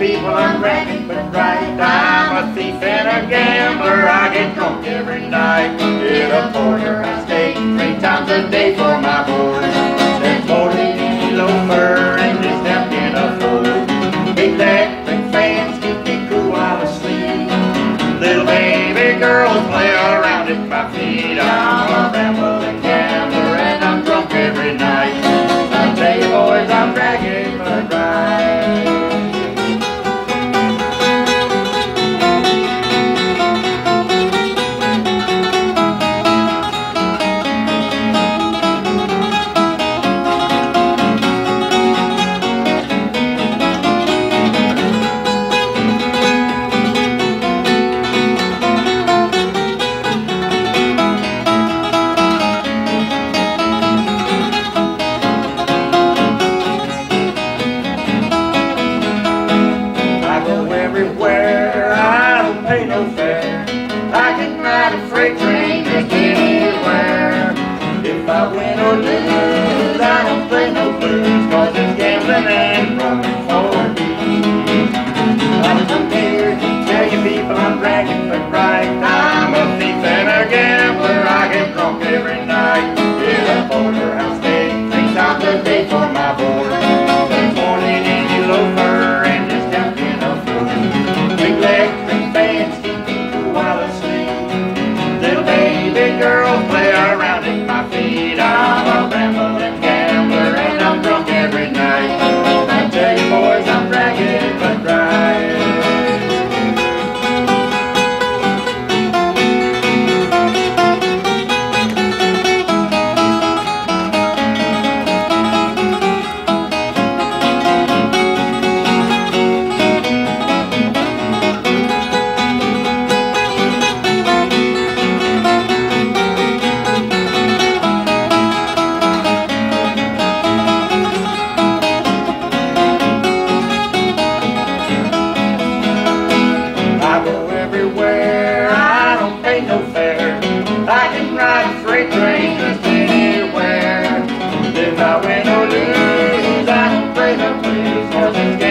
people I'm bragging but right. I'm a thief and a gambler, I get drunk every night. Get a porterhouse steak 3 times a day for my board. Then 40 loafer and this town can afford. Electric fans keep me cool while asleep. Little baby girls play around at my feet. I'm a rambling gambler and I'm drunk every night. I tell you boys, I'm bragging but right. Everywhere, I don't pay no fare. I can ride a freight train just anywhere. If I win or lose, I don't play no blues, 'cause it's gambling and running for me. I come here to tell you people I'm bragging but right. I'm a thief and a gambler, I get drunk every night. Get a porterhouse steak 3 times a day for my board. This morning any loafer and this town can afford. Electric fans keep me cool while asleep. Little baby girls play around at my feet. I'm a rambling gambler and I'm drunk every night. I tell you boys, I'm bragging but right. No fare. I can ride a freight train just anywhere. If I win or lose, I don't play the blues, 'cause it's